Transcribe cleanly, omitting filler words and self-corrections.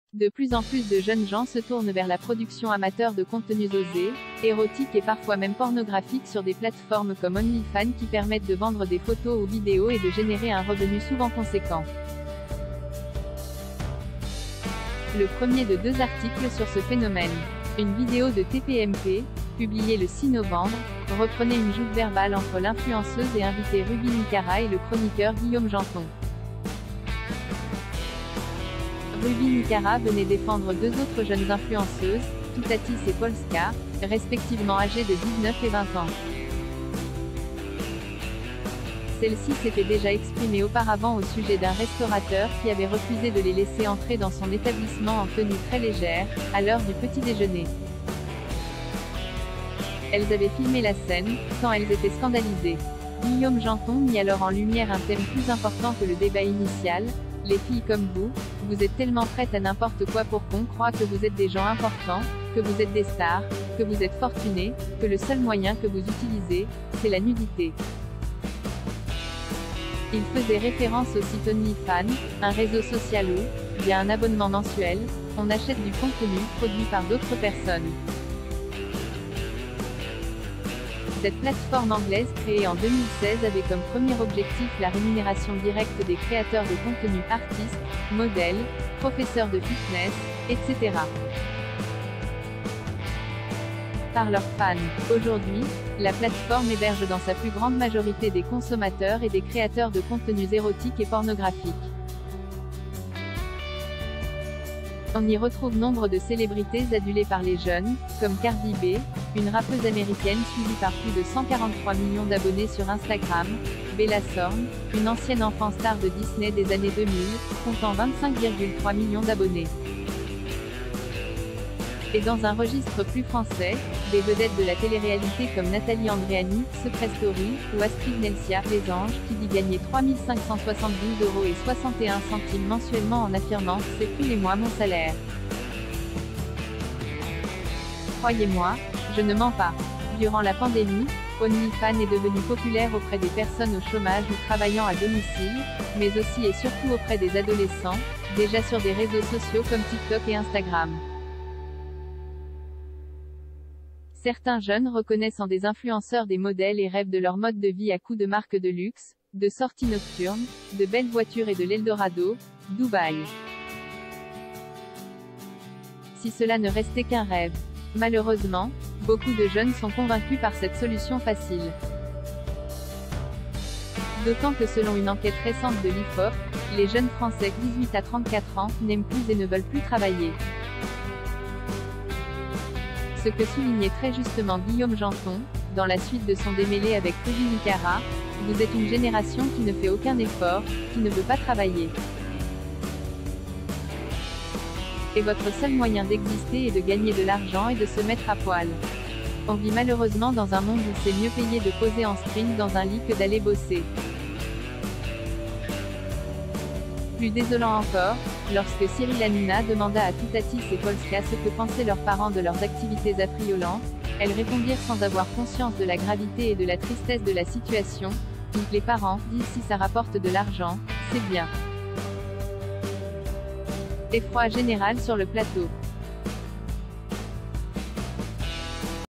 De plus en plus de jeunes gens se tournent vers la production amateur de contenus osés, érotiques et parfois même pornographiques sur des plateformes comme OnlyFans qui permettent de vendre des photos ou vidéos et de générer un revenu souvent conséquent. Le premier de 2 articles sur ce phénomène. Une vidéo de TPMP, publiée le 6 novembre, reprenait une joute verbale entre l'influenceuse et invitée Ruby Nicara et le chroniqueur Guillaume Janton. Ruby Nicara venait défendre 2 autres jeunes influenceuses, Toutatis et Polska, respectivement âgées de 19 et 20 ans. Celle-ci s'était déjà exprimée auparavant au sujet d'un restaurateur qui avait refusé de les laisser entrer dans son établissement en tenue très légère, à l'heure du petit déjeuner. Elles avaient filmé la scène, tant elles étaient scandalisées. Guillaume Janton mit alors en lumière un thème plus important que le débat initial. Les filles comme vous êtes tellement prêtes à n'importe quoi pour qu'on croit que vous êtes des gens importants, que vous êtes des stars, que vous êtes fortunés, que le seul moyen que vous utilisez, c'est la nudité. Il faisait référence au site OnlyFans, un réseau social où, via un abonnement mensuel, on achète du contenu produit par d'autres personnes. Cette plateforme anglaise créée en 2016 avait comme premier objectif la rémunération directe des créateurs de contenu artistes, modèles, professeurs de fitness, etc. par leurs fans. Aujourd'hui, la plateforme héberge dans sa plus grande majorité des consommateurs et des créateurs de contenus érotiques et pornographiques. On y retrouve nombre de célébrités adulées par les jeunes, comme Cardi B, une rappeuse américaine suivie par plus de 143 millions d'abonnés sur Instagram, Bella Thorne, une ancienne enfant star de Disney des années 2000, comptant 25,3 millions d'abonnés. Et dans un registre plus français, des vedettes de la télé-réalité comme Nathalie Andréani, Secret Story, ou Astrid Nelsia, Les Anges, qui dit gagner 3 572,61 € mensuellement en affirmant « c'est tous les mois mon salaire ». Croyez-moi, je ne mens pas. Durant la pandémie, OnlyFans est devenu populaire auprès des personnes au chômage ou travaillant à domicile, mais aussi et surtout auprès des adolescents, déjà sur des réseaux sociaux comme TikTok et Instagram. Certains jeunes reconnaissent en des influenceurs des modèles et rêvent de leur mode de vie à coups de marques de luxe, de sorties nocturnes, de belles voitures et de l'Eldorado, Dubaï. Si cela ne restait qu'un rêve. Malheureusement, beaucoup de jeunes sont convaincus par cette solution facile. D'autant que selon une enquête récente de l'IFOP, les jeunes Français 18 à 34 ans n'aiment plus et ne veulent plus travailler. Ce que soulignait très justement Guillaume Janton, dans la suite de son démêlé avec Ruby Nicara, vous êtes une génération qui ne fait aucun effort, qui ne veut pas travailler. Et votre seul moyen d'exister est de gagner de l'argent et de se mettre à poil. On vit malheureusement dans un monde où c'est mieux payé de poser en string dans un lit que d'aller bosser. Plus désolant encore, lorsque Cyril Hanouna demanda à Toutatis et Polska ce que pensaient leurs parents de leurs activités affriolantes, elles répondirent sans avoir conscience de la gravité et de la tristesse de la situation. Les parents disent si ça rapporte de l'argent, c'est bien. Effroi général sur le plateau.